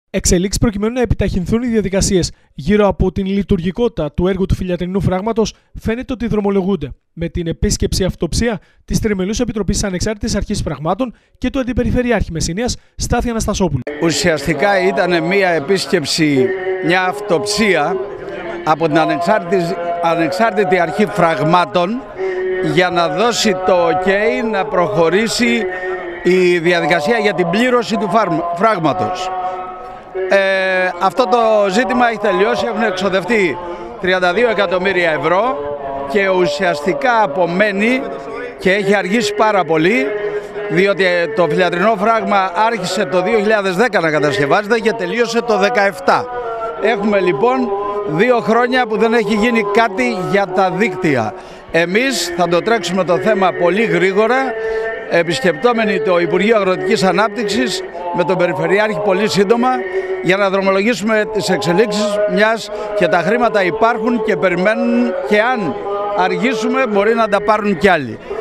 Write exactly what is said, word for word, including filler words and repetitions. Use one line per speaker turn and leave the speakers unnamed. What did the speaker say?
Εξελίξεις προκειμένου να επιταχυνθούν οι διαδικασίες γύρω από την λειτουργικότητα του έργου του Φιλιατρινού Φράγματος φαίνεται ότι δρομολογούνται με την επίσκεψη αυτοψία της Τριμελούς Επιτροπής Ανεξάρτητης Αρχής Φραγμάτων και του Αντιπεριφερειάρχη Μεσσηνίας Στάθη Αναστασόπουλου.
Ουσιαστικά ήταν μια επίσκεψη, μια αυτοψία από την Ανεξάρτητη, Ανεξάρτητη Αρχή Φραγμάτων για να δώσει το OK να προχωρήσει η διαδικασία για την πλήρωση του φράγματος. Ε, αυτό το ζήτημα έχει τελειώσει, έχουν εξοδευτεί τριάντα δύο εκατομμύρια ευρώ και ουσιαστικά απομένει και έχει αργήσει πάρα πολύ, διότι το φιλιατρινό φράγμα άρχισε το δύο χιλιάδες δέκα να κατασκευάζεται και τελείωσε το δύο χιλιάδες δεκαεπτά. Έχουμε λοιπόν δύο χρόνια που δεν έχει γίνει κάτι για τα δίκτυα. Εμείς θα το τρέξουμε το θέμα πολύ γρήγορα, επισκεπτόμενοι το Υπουργείο Αγροτικής Ανάπτυξης με τον Περιφερειάρχη πολύ σύντομα, για να δρομολογήσουμε τις εξελίξεις, μιας και τα χρήματα υπάρχουν και περιμένουν, και αν αργήσουμε μπορεί να τα πάρουν κι άλλοι.